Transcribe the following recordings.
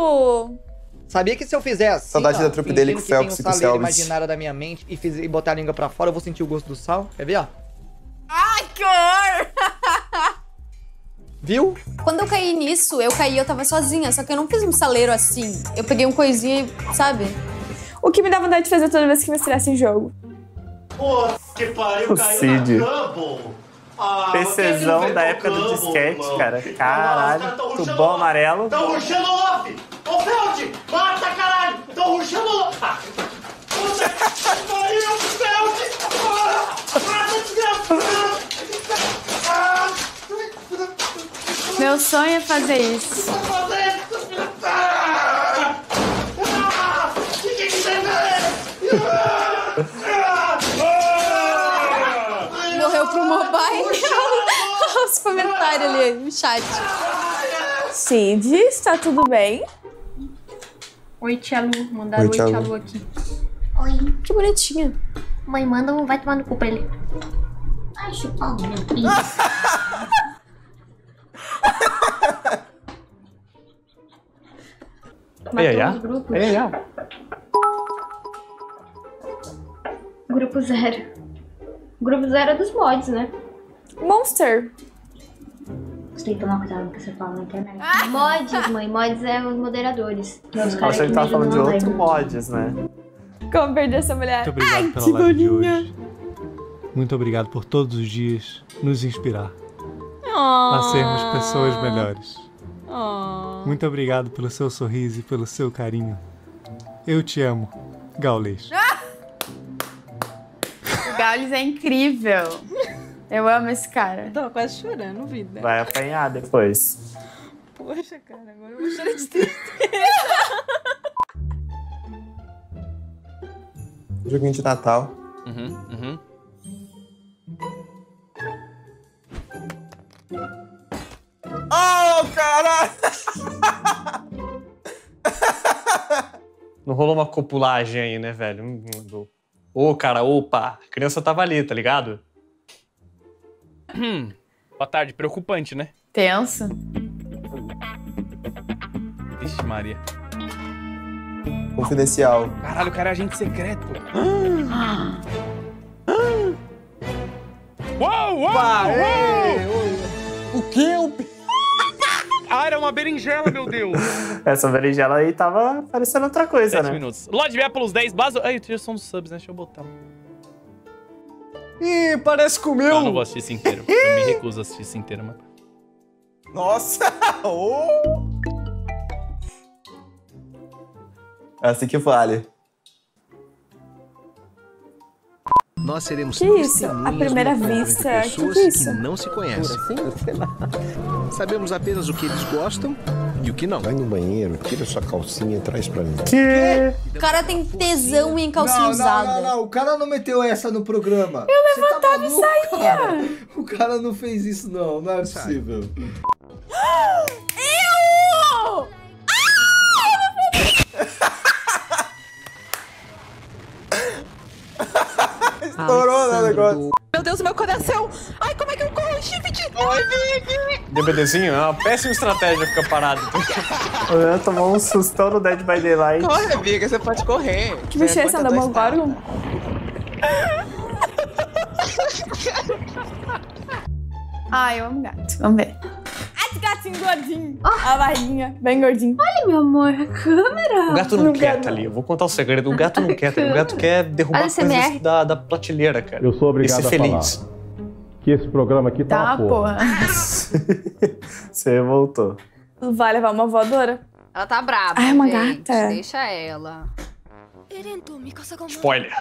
Sabia que se eu fizer assim, Saudade da trupe dele com o Phelps e com o saleiro Selbit. imaginário da minha mente e botar a língua pra fora, eu vou sentir o gosto do sal. Quer ver, ó? Ai, que horror! Viu? Quando eu caí nisso, eu tava sozinha, só que eu não fiz um saleiro assim. Eu peguei um coisinha e, sabe? O que me dá vontade de fazer toda vez que me estressa em jogo. Pô, que pariu, O caiu Cid. na Double. PCzão da época do disquete, cara. Caralho. Tubão amarelo. Tão rushando off! Ô, Feld! Mata, caralho! Tão rushando off! Puta que pariu, Feld! Mata, desgraçado! Meu sonho é fazer isso. Morreu pro mobile. Os comentários ali no chat. Cid, está tudo bem? Oi, tia Lu. Mandaram oi, tia Lu aqui. Oi. Que bonitinha. Mãe, manda um vai tomar no cu pra ele. Ai, chupão, meu filho. Grupo 0. Grupo 0 é dos mods, né? Monster. Você tem que tomar cuidado com o que você fala na internet. Mods, mãe. Mods é os moderadores. Nossa, ele tava falando de outro mods, né? Como perder essa mulher? Muito obrigado pela live de hoje. Muito obrigado por todos os dias nos inspirar a sermos pessoas melhores. Muito obrigado pelo seu sorriso e pelo seu carinho. Eu te amo, Gaules. O Gaules é incrível. Eu amo esse cara. Tô quase chorando, vida. Vai apanhar depois. Poxa, cara, agora eu vou chorar de tristeza. Joguinho de Natal. Oh, caralho! Não rolou uma copulagem aí, né, velho? Ô, cara, opa, a criança tava ali, tá ligado? Boa tarde, preocupante, né? Tenso. Vixe, Maria. Confidencial. Caralho, o cara é agente secreto. Uou, uou, uou! O quê? Ah, era uma berinjela, meu Deus. Essa berinjela aí tava parecendo outra coisa, 7 né? minutos. Lorde Via pelos 10, base... Ai, eu são dos subs, né? Deixa eu botar. Ih, parece com o meu. Não, eu não vou assistir isso inteiro. Eu me recuso a assistir isso inteiro, mano. Nossa! É assim que vale. Nós seremos Que isso? À primeira vista, pessoas que é isso? que não se conhecem. Sabemos apenas o que eles gostam e o que não. Vai no banheiro, tira sua calcinha e traz pra mim. O cara tem tesão em calcinha usada. Não. O cara não meteu essa no programa. Eu levantava e saía. Cara? O cara não fez isso, não. Não é possível. Eu! Estourou, né, o negócio. Meu Deus, meu coração! Ai, como é que eu corro, Shift? DBDzinho é uma péssima estratégia ficar parado. O Leandro tomou um sustão no Dead by Daylight. Corre, amiga, você pode correr. Que bicho é esse? Anda Demogorgon? Ai, eu amo gato. Vamos ver. Ai, que gatinho gordinho. A barriguinha, bem gordinho. Olha, meu amor, a câmera. O gato não quer, tá ali. Eu vou contar o segredo. O gato não quer, tá ali. O gato quer derrubar Olha, coisas CMR. da prateleira, cara. Eu sou obrigado e ser a feliz. falar que esse programa aqui tá Tá, uma porra. Você voltou. Vai levar uma voadora? Ela tá brava. Ah, é uma gente. gata. Deixa ela. Spoiler.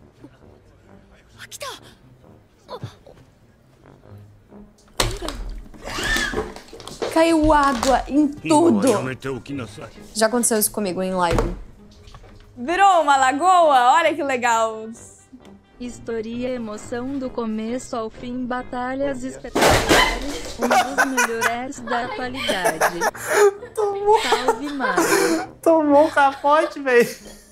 Caiu água em tudo. Já aconteceu isso comigo em live. Virou uma lagoa? Olha que legal. História, emoção do começo ao fim, batalhas espetaculares, um dos melhores da atualidade. Salve, Mario. Tomou um capote, velho.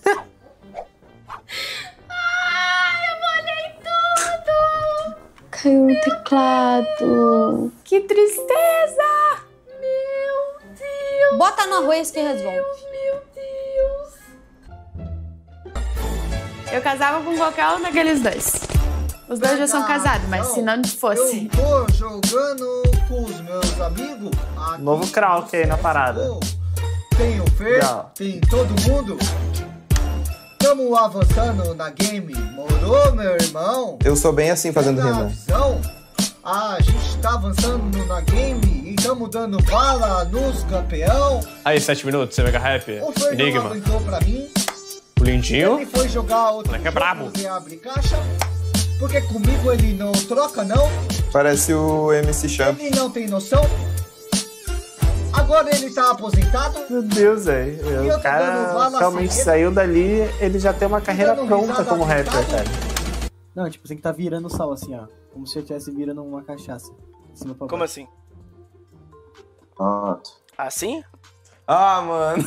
Ai, eu molhei tudo. Caiu o teclado. Que tristeza! Meu Bota no arroz que resolve. Meu Deus. Eu casava com qualquer um daqueles dois. Os dois já são casados, mas se não fosse. Eu tô jogando com os meus amigos. Novo Krauk aí na parada. Tem o Fer, tem todo mundo. Tamo avançando na game. Morou, meu irmão? Eu sou bem assim fazendo rima. A gente tá avançando na game e tamo dando bala nos campeão. Aí, 7 minutos, você mega rap. O Fer não entrou pra mim. O lindinho. Ele foi jogar outro moleque é brabo. E abre caixa. Porque comigo ele não troca, não. Parece o MC Champ. Ele não tem noção. Agora ele tá aposentado. Meu Deus, velho. O cara realmente saiu dali, ele já tem uma carreira pronta como rapper, cara. Não, tipo, tem que tá virando sal assim, ó. Como se eu estivesse virando uma cachaça. Como assim? Pronto. Assim? Ah, mano.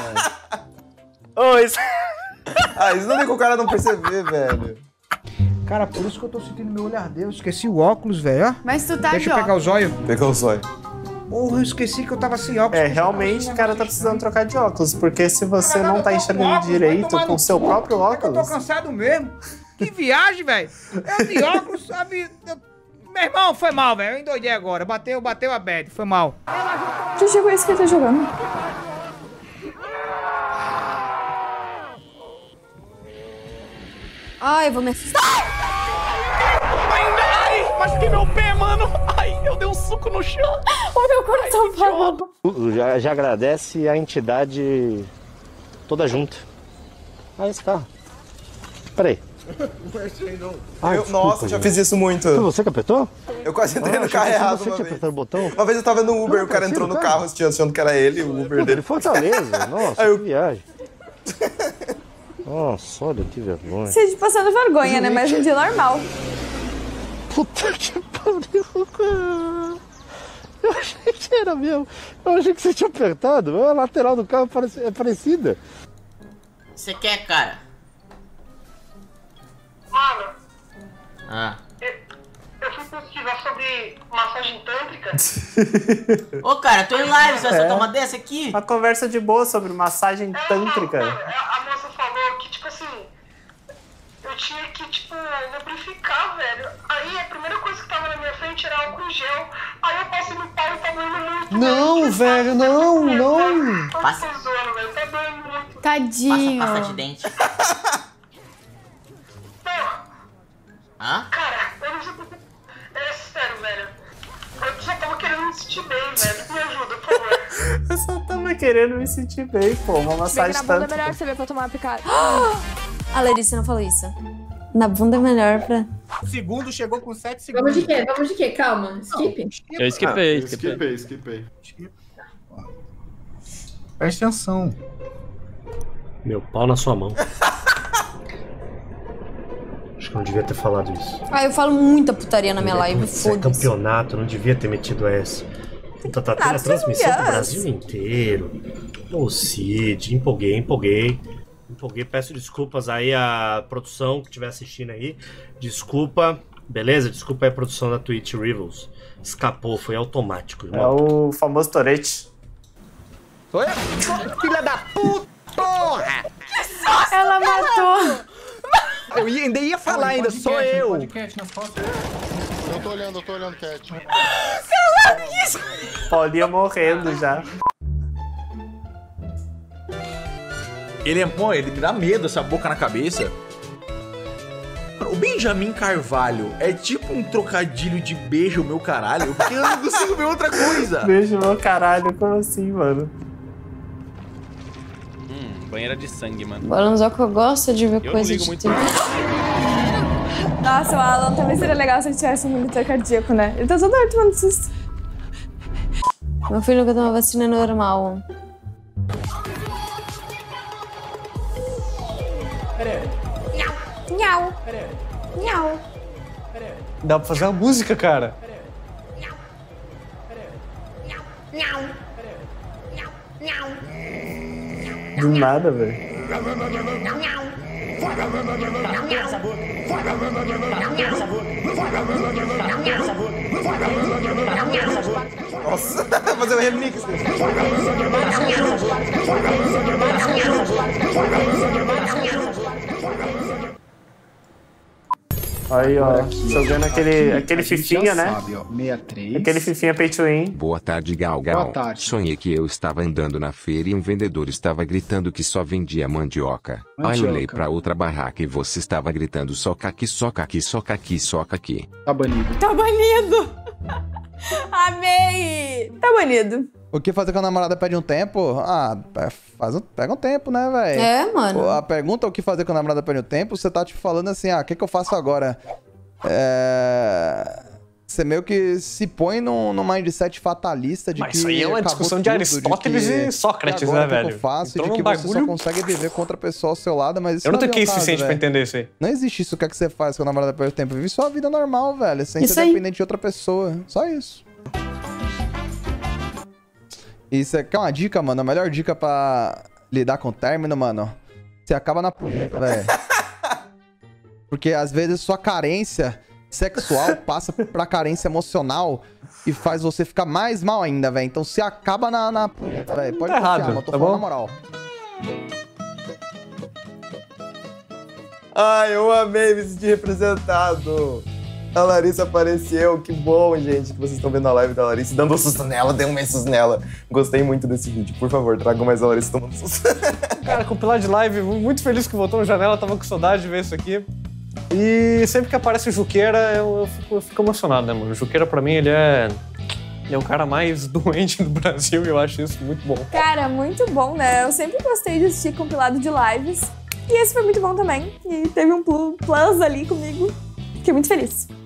Ô, isso... Ah, isso não tem como o cara não perceber, velho. Cara, por isso que eu tô sentindo meu olho arder. Eu esqueci o óculos, velho. Mas tu tá Deixa eu pegar o zóio. Pegou o zóio. Porra, eu esqueci que eu tava sem óculos. É, realmente o cara tá precisando trocar de óculos, porque se você não tá enxergando direito com o seu próprio óculos... Eu tô cansado mesmo. Que viagem, velho. Eu de óculos, sabe... Meu irmão, foi mal, velho. Eu endoidei agora. Bateu a bad. Foi mal. Tu chegou isso que ele tá jogando. Ai, eu vou me assustar. Ai, machuquei meu pé, mano. Ai, eu dei um suco no chão. O meu coração parou. Já agradece a entidade toda junta. Ah, esse carro. Peraí. Nossa, já fiz isso muito. Foi você que apertou? Eu quase entrei no carro errado Você tinha apertado o botão? Uma vez eu tava no Uber, o cara entrou no carro achando que era ele, o Uber dele. Fortaleza, nossa, que viagem. Nossa, olha que vergonha. Você passando vergonha, né? Mas um dia normal. Puta que pariu, cara. Eu achei que era mesmo. Eu achei que você tinha apertado. A lateral do carro é parecida. Você quer, cara? Mano. Ah. Eu fui pesquisar sobre massagem tântrica. Ô, cara, tô em live, você vai soltar uma dessa aqui? Uma conversa de boa sobre massagem tântrica. A moça falou que, tipo assim, eu tinha que, tipo, lubrificar, velho. Aí a primeira coisa que tava na minha frente era álcool em gel. Aí eu passei no pau e tá doendo muito. Não, velho, não. Passa. Tá doendo muito. Tadinho. Passa pasta de dente. Hã? Cara, eu não sei porque... É sério, velho. Eu só tava querendo me sentir bem, velho. Me ajuda, por favor. Eu só tava querendo me sentir bem, pô. Uma massagem na bunda é tântrica. melhor você ver pra tomar uma picada. A Larissa não falou isso. Na bunda é melhor pra... O segundo chegou com 7 segundos. Vamos de quê? Calma. Skip? Eu esquipei. Esquipei. Presta atenção. Meu pau na sua mão. Acho que eu não devia ter falado isso. Ah, eu falo muita putaria na minha live, Isso é foda-se. campeonato, eu não devia ter metido essa. Puta, tá tendo a transmissão do Brasil inteiro. Ô Cid, empolguei, peço desculpas aí à produção que estiver assistindo aí. Desculpa, beleza? Desculpa aí a produção da Twitch Rivals. Escapou, foi automático, irmão. É o famoso Torete. Foi? Filha da puta, porra! Ela matou. Eu ainda ia falar ainda, sou eu. Eu tô olhando, Cat. Paulinha morrendo já. Ele é bom, ele me dá medo, essa boca na cabeça. O Benjamin Carvalho é tipo um trocadilho de beijo meu caralho, porque eu não consigo ver outra coisa. Beijo meu caralho, como assim, mano? Banheira de sangue, mano. O Alanzoca gosta de ver Eu coisa não ligo de muito. tempo. Nossa, o Alan também seria legal se ele tivesse um monitor cardíaco, né? Ele tá todo hora tomando susto. Meu filho nunca toma vacina normal. Nhau. Nhau. Dá pra fazer uma música, cara. Nhau. Do nada, velho. Nossa, fazer um remix. Aí, ó, jogando aquele fifinha, né? Sabe, ó, 63. Aquele fifinha pay to win. Boa tarde, Gal. Boa tarde. Sonhei que eu estava andando na feira e um vendedor estava gritando que só vendia mandioca. Aí olhei pra outra barraca e você estava gritando soca aqui, soca aqui, soca aqui, soca aqui. Tá banido. Tá banido! Amei! Tá banido. O que fazer quando a namorada pede um tempo? Ah, pega um tempo, né, velho? É, mano. A pergunta o que fazer quando a namorada pede um tempo, você tá, tipo, falando assim, o que eu faço agora? Você meio que se põe num mindset fatalista de Mas que isso aí é uma discussão de Aristóteles e Sócrates, né, velho? O que eu faço e de Entrou que num você só bagulho- consegue viver com outra pessoa ao seu lado, mas isso Eu não é tenho o QI caso, suficiente pra velho. entender isso aí. Não existe isso, o que é que você faz quando a namorada perde tempo. Vive sua vida normal, velho, sem Isso ser aí. dependente de outra pessoa. Só isso. Isso aqui é uma dica, mano. A melhor dica pra lidar com o término, mano. Você acaba na puta, velho. Porque às vezes sua carência sexual passa pra carência emocional e faz você ficar mais mal ainda, velho. Então você acaba na puta, velho. Pode Tá confiar, errado, mano. Eu tô tá falando bom? na moral. Ai, eu amei me sentir representado. A Larissa apareceu, que bom, gente, que vocês estão vendo a live da Larissa, dando um susto nela, deu um susto nela. Gostei muito desse vídeo, por favor, tragam mais a Larissa tomando susto. Cara, compilar de live, muito feliz que voltou no Janela, tava com saudade de ver isso aqui. E sempre que aparece o Juqueira, eu fico emocionado, né, mano? O Juqueira, pra mim, ele é o cara mais doente do Brasil e eu acho isso muito bom. Cara, muito bom, né? Eu sempre gostei de assistir compilado de lives. E esse foi muito bom também. E teve um plus ali comigo. Fiquei muito feliz.